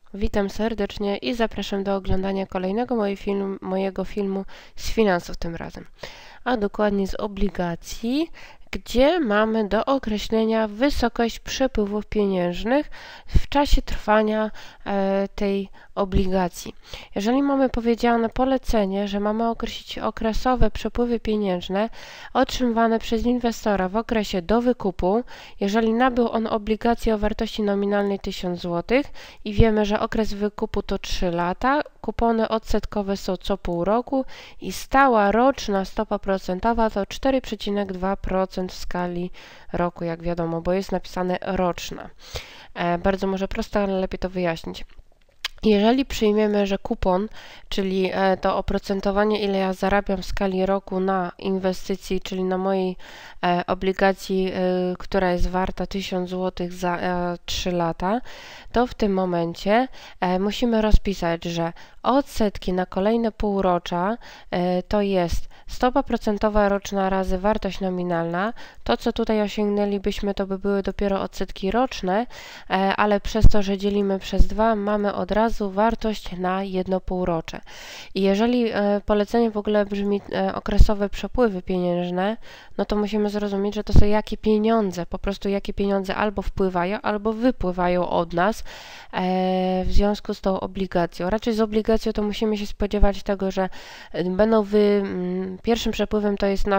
Witam serdecznie i zapraszam do oglądania kolejnego mojego filmu z finansów tym razem, a dokładnie z obligacji, gdzie mamy do określenia wysokość przepływów pieniężnych w czasie trwania tej obligacji. Jeżeli mamy powiedziane polecenie, że mamy określić okresowe przepływy pieniężne otrzymywane przez inwestora w okresie do wykupu, jeżeli nabył on obligację o wartości nominalnej 1000 zł i wiemy, że okres wykupu to 3 lata, kupony odsetkowe są co pół roku i stała roczna stopa procentowa to 4,2% w skali roku, jak wiadomo, bo jest napisane roczna. Bardzo może proste, ale lepiej to wyjaśnić. Jeżeli przyjmiemy, że kupon, czyli to oprocentowanie, ile ja zarabiam w skali roku na inwestycji, czyli na mojej obligacji, która jest warta 1000 zł za 3 lata, to w tym momencie musimy rozpisać, że odsetki na kolejne półrocza to jest stopa procentowa roczna razy wartość nominalna. To, co tutaj osiągnęlibyśmy, to by były dopiero odsetki roczne, ale przez to, że dzielimy przez 2, mamy od razu wartość na jedno półrocze. I jeżeli polecenie w ogóle brzmi okresowe przepływy pieniężne, no to musimy zrozumieć, że to są jakie pieniądze, po prostu jakie pieniądze albo wpływają, albo wypływają od nas w związku z tą obligacją. Raczej z obligacją to musimy się spodziewać tego, że będą pierwszym przepływem to jest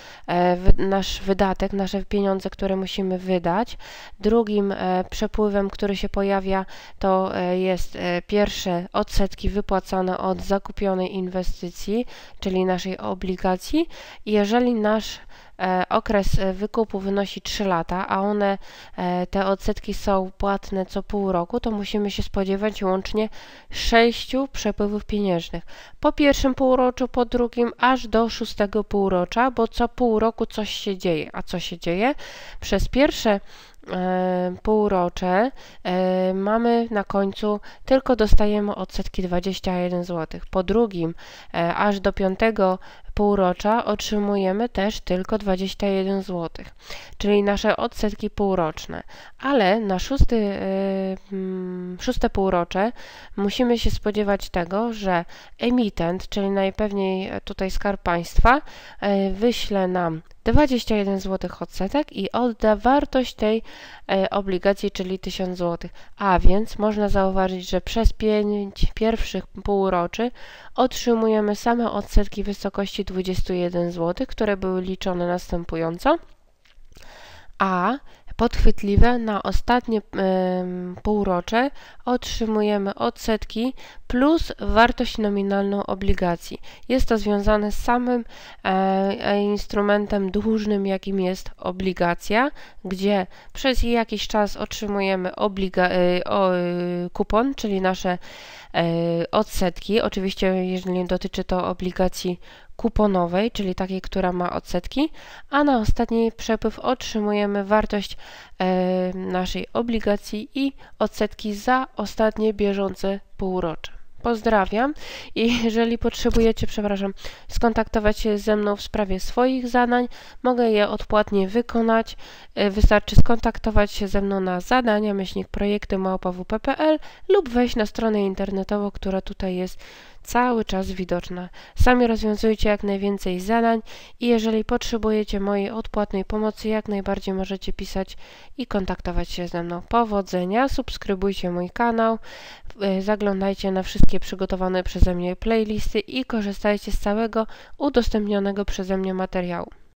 nasz wydatek, nasze pieniądze, które musimy wydać. Drugim przepływem, który się pojawia, to jest pierwsze odsetki wypłacane od zakupionej inwestycji, czyli naszej obligacji. I jeżeli nasz okres wykupu wynosi 3 lata, a te odsetki są płatne co pół roku, to musimy się spodziewać łącznie 6 przepływów pieniężnych. Po pierwszym półroczu, po drugim, aż do 6. półrocza, bo co pół roku coś się dzieje. A co się dzieje? Przez pierwsze półrocze mamy na końcu tylko dostajemy odsetki 21 zł. Po drugim aż do 5. półrocza otrzymujemy też tylko 21 zł, czyli nasze odsetki półroczne. Ale na 6. półrocze musimy się spodziewać tego, że emitent, czyli najpewniej tutaj Skarb Państwa, wyśle nam 21 zł odsetek i odda wartość tej obligacji, czyli 1000 zł. A więc można zauważyć, że przez 5 pierwszych półroczy otrzymujemy same odsetki w wysokości 21 zł, które były liczone następująco, a podchwytliwe na ostatnie półrocze otrzymujemy odsetki plus wartość nominalną obligacji. Jest to związane z samym instrumentem dłużnym, jakim jest obligacja, gdzie przez jakiś czas otrzymujemy kupon, czyli nasze odsetki. Oczywiście, jeżeli dotyczy to obligacji kuponowej, czyli takiej, która ma odsetki, a na ostatni przepływ otrzymujemy wartość naszej obligacji i odsetki za ostatnie bieżące półrocze. Pozdrawiam i jeżeli potrzebujecie, skontaktować się ze mną w sprawie swoich zadań, mogę je odpłatnie wykonać. Wystarczy skontaktować się ze mną na zadania-projekty@wp.pl lub wejść na stronę internetową, która tutaj jest cały czas widoczna. Sami rozwiązujcie jak najwięcej zadań i jeżeli potrzebujecie mojej odpłatnej pomocy, jak najbardziej możecie pisać i kontaktować się ze mną. Powodzenia, subskrybujcie mój kanał, zaglądajcie na wszystkie przygotowane przeze mnie playlisty i korzystajcie z całego udostępnionego przeze mnie materiału.